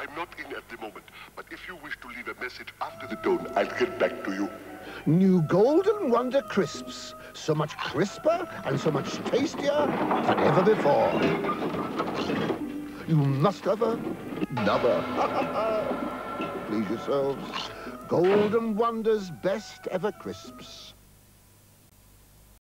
I'm not in at the moment, but if you wish to leave a message after the tone, I'll get back to you. New Golden Wonder Crisps. So much crisper and so much tastier than ever before. You must have another. Please yourselves. Golden Wonder's best ever crisps.